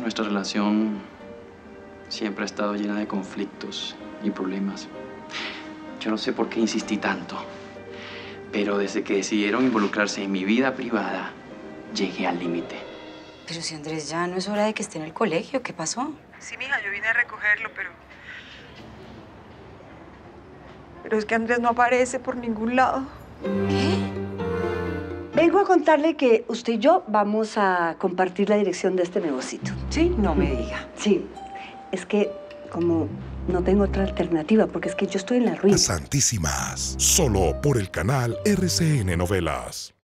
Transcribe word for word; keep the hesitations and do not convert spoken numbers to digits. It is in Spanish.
nuestra relación siempre ha estado llena de conflictos y problemas. Yo no sé por qué insistí tanto, pero desde que decidieron involucrarse en mi vida privada, llegué al límite. Pero si Andrés ya no es hora de que esté en el colegio, ¿qué pasó? Sí, mija, yo vine a recogerlo, pero... Pero es que Andrés no aparece por ningún lado. ¿Qué? Vengo a contarle que usted y yo vamos a compartir la dirección de este negocito. Sí, no me diga. Sí, es que como no tengo otra alternativa, porque es que yo estoy en la ruina. Santísimas, solo por el canal R C N Novelas.